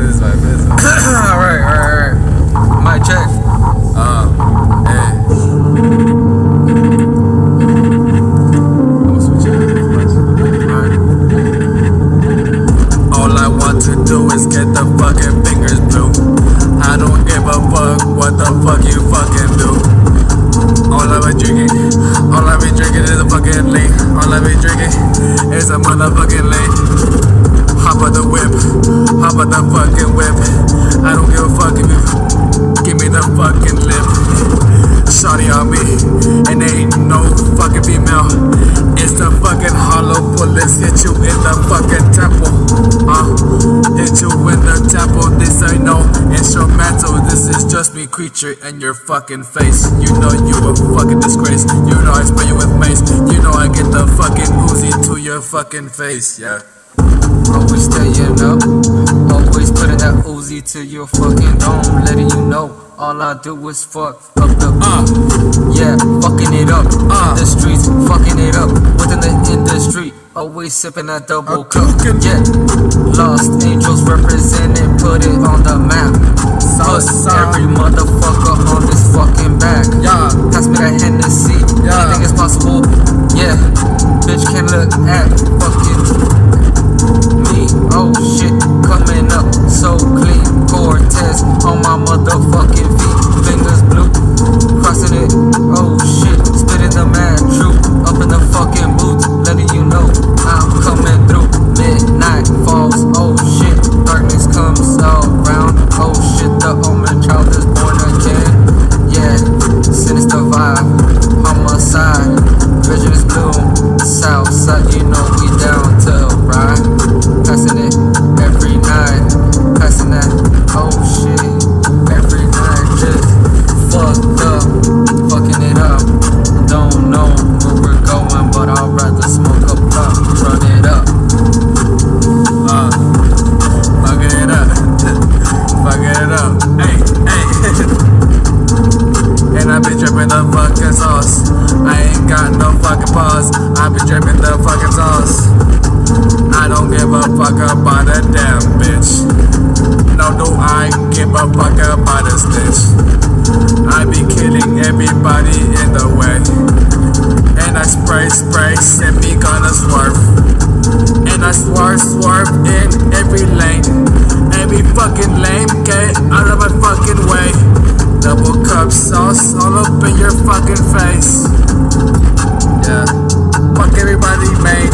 this vibe. Alright. Mic check. Hey. I'm switch it. All I want to do is get the fucking fingers blue. I don't give a fuck what the fuck you fucking do. All I be drinking is a fucking lean. All I be drinking is a motherfucking lean. Hop on the whip, hop on the fucking whip. I don't give a fuck if you give me the fucking lip. Shawty on me, and they ain't no fucking female. It's the fucking hollow bullets hit you in the fucking temple. Hit you in the temple. This ain't no instrumental. This is just me creature in your fucking face. You know you a fucking disgrace. You know I spray you with mace. You know I get the fucking Uzi to your fucking face. Yeah. Always staying up, always putting that Uzi to your fucking dome, letting you know all I do is fuck up the yeah, fucking it up in the streets, fucking it up within the industry. Always sipping that double cup, yeah. Lost angels represented, put it on the map. Put every motherfucker on this fucking back. Yeah, pass me that Hennessy. Yeah. Anything is possible. Yeah, bitch can't look at fucking me. Oh shit, coming up so clean. Cortez on my motherfucking feet. Fingers blue, crossing it. Oh shit, spitting the mad truth up in the fucking boots, letting you know I'm coming through. Midnight falls. Oh shit, darkness comes around. Oh shit, the omen child is born again. Yeah, sinister vibe, homicide. Vision is blue, south side, you know we down to ride. Passing it every night, passing that, oh shit, every night, just fucked up, fucking it up. Don't know where we're going, but I'd rather smoke a blunt, run it up. Fucking it up, fucking it up, hey. And I be dripping the fucking sauce. I ain't got no fucking pause. I be dripping the fucking sauce. I don't give a fuck about a damn bitch. No, do I give a fuck about a stitch. I be killing everybody in the way. And I spray, send me gonna swerve. And I swerve in every lane. Every fucking lane, get out of my fucking way. Double cup sauce all up in your fucking face. Yeah, fuck everybody, mate.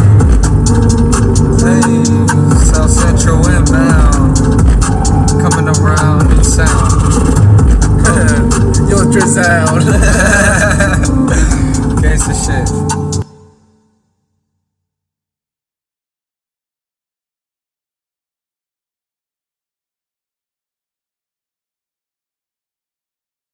Hey, South Central inbound, coming around in sound. Yo, drizzle. Gangsta shit.